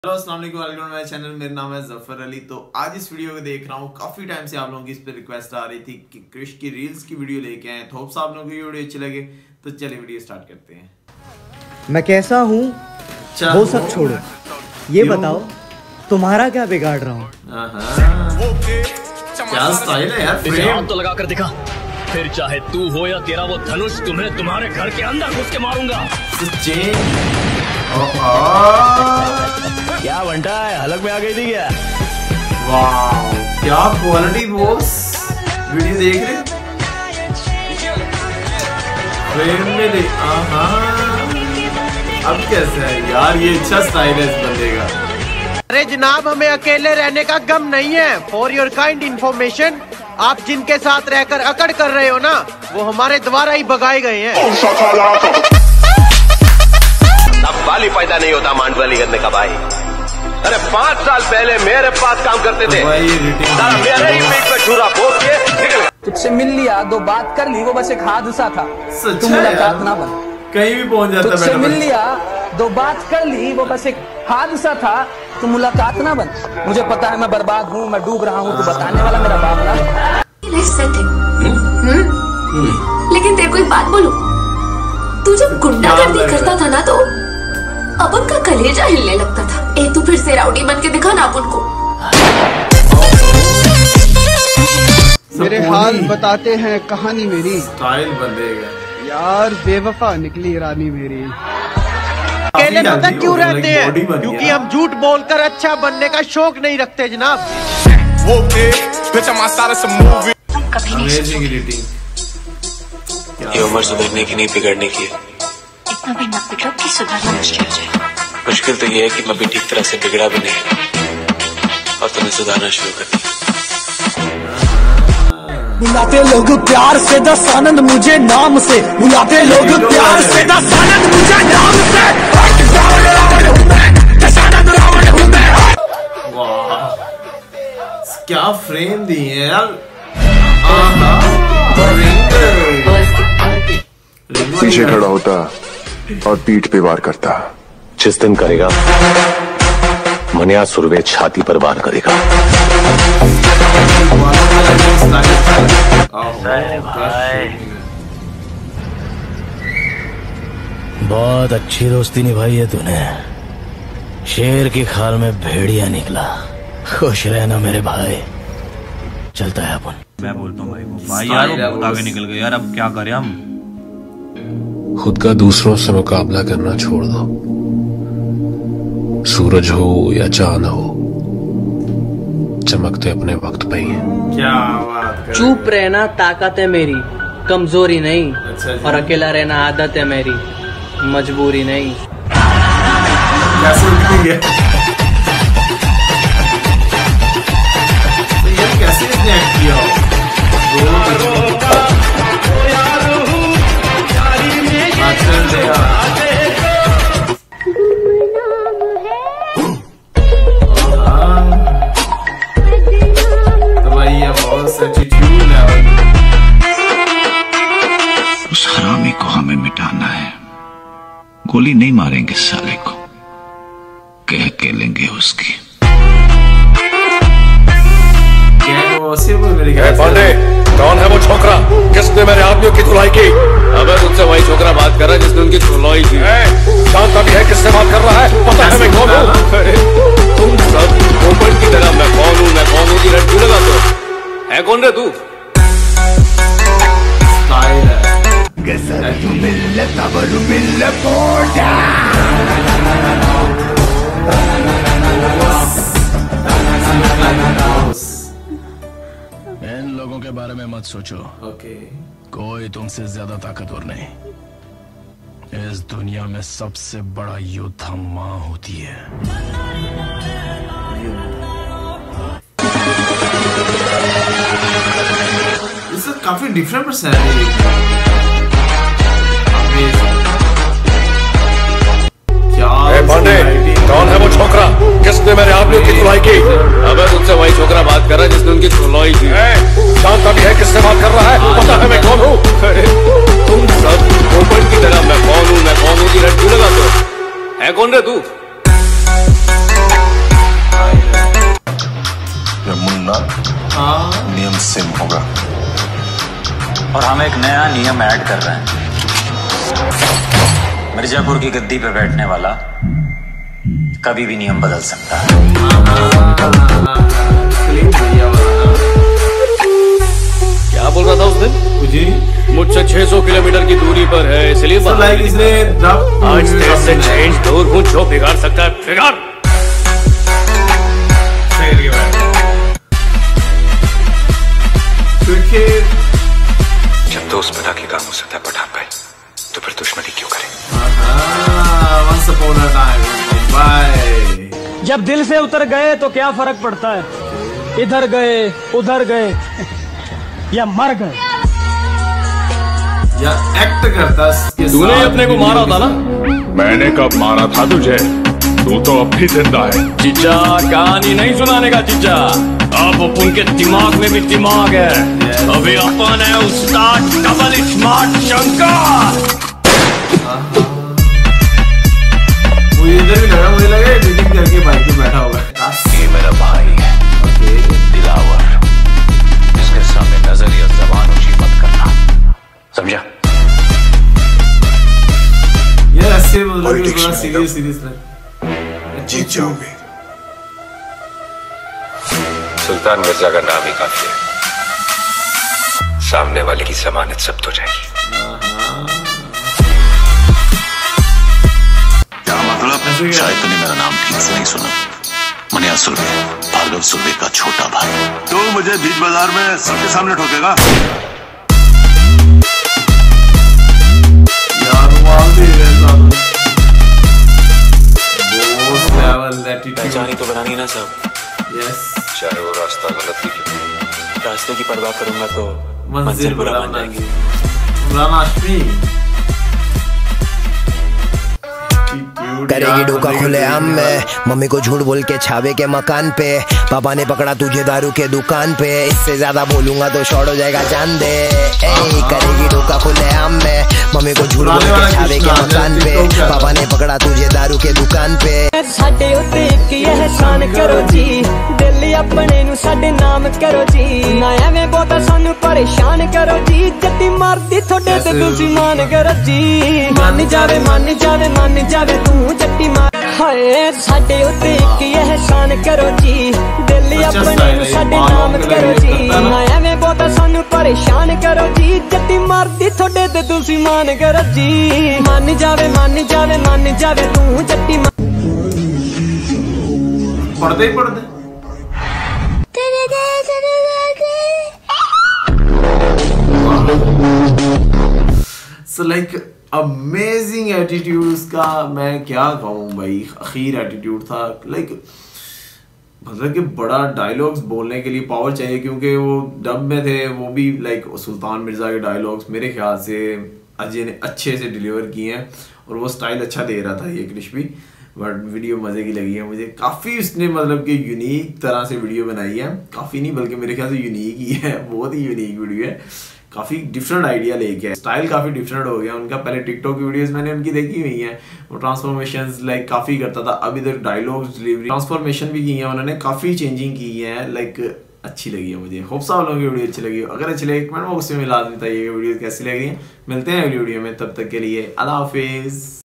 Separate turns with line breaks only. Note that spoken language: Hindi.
हेलो अस्सलाम वालेकुम, वेलकम टू माय चैनल। मेरा नाम है जफर अली। तो आज इस वीडियो को देख रहा हूँ, काफी टाइम से आप लोगों की इस पे रिक्वेस्ट आ रही थी कि क्रिश की रील्स की वीडियो लेके आए। तो होप आप लोगों को ये वीडियो अच्छी लगे, तो चलिए वीडियो स्टार्ट करते हैं। मैं
कैसा हूँ वो सब छोड़ो, ये बताओ तुम्हारा क्या बिगाड़ रहा हूँ।
क्या स्टाइल है यार, फ्रेम
तो लगा कर दिखा, फिर चाहे तू हो या तेरा वो धनुष, तुम्हें तुम्हारे घर के अंदर घुस के मारूंगा। क्या बनता है, हलक में आ गई थी क्या?
वाह क्या क्वालिटी बॉस, वीडियो देख रहे फ्रेम में देख। अब कैसे है यार, ये अच्छा स्टाइल है इस बंदे का।
अरे जनाब, हमें अकेले रहने का गम नहीं है। फॉर योर काइंड इन्फॉर्मेशन, आप जिनके साथ रहकर अकड़ कर रहे हो ना, वो हमारे द्वारा ही भगाए गए हैं।
अब बाली पैदा नहीं होता मांडवाली करने का भाई। अरे 5 साल पहले मेरे पास काम करते थे, मेरे ही पेट में छुरा भोग के निकल।
तुझसे मिल लिया, 2 बात कर ली, वो बस एक हादसा था। तू मुलाकात ना बन,
कहीं भी पहुंच जाता।
तुझसे मिल लिया, 2 बात कर ली, वो बस एक हादसा था। तू मुलाकात ना बन। मुझे पता है मैं बर्बाद हूँ, मैं डूब रहा हूँ, तू बताने वाला मेरा बाप ना।
लेकिन तेरे को एक बात बोलूं, तू जब गुंडागर्दी करता था ना, तो अपन का कलेजा हिलने लगता था। तू फिर से राउडी बन के दिखा ना अपन को।
मेरे हाल बताते हैं कहानी मेरी,
स्टाइल बदलेगा
यार बेवफा निकली रानी मेरी।
अकेले पता क्यों रहते हैं? क्योंकि हम झूठ बोलकर अच्छा बनने का शौक नहीं रखते जनाब।
ये उम्र सुधरने की नहीं, बिगड़ने की है।
इतना भी मत बिगड़ो कि सुधरना मुश्किल हो जाए।
मुश्किल तो ये है कि मैं भी ठीक तरह से बिगड़ा भी नहीं और तुम्हें सुधारना शुरू कर दिया।
बुलाते लोग प्यार से 10 आनंद मुझे नाम से, बुलाते लोग प्यार से 10 आनंद मुझे नाम से।
वाह क्या फ्रेम दी है यार।
पीछे खड़ा होता और पीठ पे वार करता।
जिस दिन करेगा मनिया सुरवे छाती पर वार करेगा।
बहुत अच्छी दोस्ती निभाई है तूने। शेर की खाल में भेड़िया निकला। खुश रहना मेरे भाई। चलता है अपन।
मैं बोलता हूँ भाई यार वो बहुत आगे निकल गए यार, अब क्या करें हम।
खुद का दूसरों से मुकाबला करना छोड़ दो। सूरज हो या चांद हो, चमकते अपने वक्त पे ही है।
क्या बात कर।
चुप रहना ताकत है मेरी, कमजोरी नहीं।
अच्छा
और अकेला रहना आदत है मेरी, मजबूरी नहीं।
कैसे इसने एक्ट किया हो?
उस हरामी को हमें मिटाना है। गोली नहीं मारेंगे साले को, कह के लेंगे उसकी।
पांडे, कौन है वो छोकरा? किसने मेरे आदमियों की धुलाई की? अबे तुझसे वही छोकरा बात कर रहा है जिसने उनकी धुलाई की। जानता भी है किससे बात कर रहा है? पता है मैं कौन हूँ? तुम सब पोपट की तरह मैं कौन हूँ की रट क्यों लगाते हो? है कौन रे तू?
इन लोगों के बारे में मत सोचो।
ओके।
कोई तुमसे ज्यादा ताकतवर नहीं। इस दुनिया में सबसे बड़ा योद्धा माँ होती है।
इस काफी डिफरेंट पर्सनैलिटी।
पांडे, कौन है वो छोकरा? किसने मेरे आदमियों की धुलाई की? अबे तुझसे वही छोकरा बात कर रहा है जिसने उनकी धुलाई की। जानता भी है किससे बात कर रहा है? पता है मैं कौन हूँ? तुम सब पोपट की तरह मैं कौन हूँ की रट क्यों लगाते हो? है कौन रे तू?
सुना? नियम सिम होगा।
और हम एक नया नियम ऐड कर रहे हैं। मिर्जापुर की गद्दी पे बैठने वाला कभी भी नियम बदल सकता है।
क्या बोल रहा था उस दिन? मुझसे 600 किलोमीटर की दूरी पर है, इसलिए आज तेरे से चेंज दूर हूँ, जो बिगाड़ सकता है बिगाड़।
जब दोस्त बना के काम हो सकता है पठान भाई, तो फिर दुश्मनी क्यों करें?
जब दिल से उतर गए तो क्या फर्क पड़ता है, इधर गए उधर गए या मर गए।
या एक्ट करता।
तूने अपने को मारा था ना?
मैंने कब मारा था तुझे? तू तो अब भी जिंदा है।
जीजा कहानी नहीं सुनाने का जीजा, अब उनके दिमाग में भी दिमाग है। अभी अपन है उस्ताद डबल स्मार्ट शंकर।
मुझे इधर भी लगा, मुझे लगा मीटिंग करके बाइक पे बैठा होगा।
ये मेरा भाई है दिलावर, जिसके सामने नजर या जबान ऊंची मत करना, समझा?
ये ऐसे मतलब कि थोड़ा सीरियस लग।
जीत जाओगे। सुल्तान मिर्जा का नाम ही काफी है, सामने वाले की जमानत जब्त हो जाएगी।
क्या मतलब? शायद तूने मेरा नाम ठीक से नहीं सुना। मनिया सुरभि, भार्गव सुरभि का छोटा भाई।
तो मुझे बीच बाजार में सबके सामने ठोकेगा?
पहचानी तो बनानी ना सब।
यस।
चाहे वो रास्ता गलत ही क्यों।
रास्ते की परवाह करूंगा तो मंजिल बुरा बन जाएगी।
करेगी डोका खुले आम में, मम्मी को झूठ बोल के छावे के मकान पे, पापा ने पकड़ा तुझे दारू के दुकान पे, इससे ज्यादा बोलूंगा तो शॉर्ट हो जाएगा जान दे। करेगी डोका खुले आम में, मम्मी को झूठ बोल के छावे के मकान पे, पापा ने पकड़ा तुझे दारू के दुकान पे।
साडे उत्ते इक एहसान करो जी, दिल अपने नु साडे नाम करो जी, ना एवें बहुता सानू परेशान करो जी, जट्टी मारदी थोड़े ते तुसी मान करो जी। मान जावे तू जट्टी मार। हाय साडे उत्ते इक एहसान करो जी, दिल अपने नु साडे नाम करो जी, ना एवें बहुता सानू परेशान करो जी, जट्टी मारदी थोड़े ते तुसी मान करो जी। मान जावे तू जट्टी
पढ़ते ही पढ़ते। So like अमेजिंग एटीट्यूड उसका, मैं क्या कहूँ भाई, अखीर एटीट्यूड था। लाइक मतलब कि बड़ा डायलॉग्स बोलने के लिए पावर चाहिए, क्योंकि वो डब में थे, वो भी लाइक सुल्तान मिर्जा के डायलॉग्स मेरे ख्याल से अजय ने अच्छे से डिलीवर किए हैं, और वो स्टाइल अच्छा दे रहा था ये क्रिश भी। बट वीडियो मज़े की लगी है मुझे काफ़ी, उसने मतलब कि यूनिक तरह से वीडियो बनाई है, काफ़ी नहीं बल्कि मेरे ख्याल से यूनिक ही है, बहुत ही यूनिक वीडियो है, काफ़ी डिफरेंट आइडिया लेके है, स्टाइल काफ़ी डिफरेंट हो गया उनका। पहले टिकटॉक की वीडियोस मैंने उनकी देखी हुई हैं, वो ट्रांसफॉर्मेशंस लाइक काफ़ी करता था, अब इधर डायलॉग्स डिलीवरी ट्रांसफॉर्मेशन भी की है उन्होंने, काफ़ी चेंजिंग की है, लाइक अच्छी लगी है मुझे। होप आप लोगों की वीडियो अच्छी लगी, अगर अच्छी लगी कमेंट बॉक्स में लाजमी बताइए वीडियो कैसी लग रही है। मिलते हैं अगली वीडियो में, तब तक के लिए अल्लाह हाफिज़।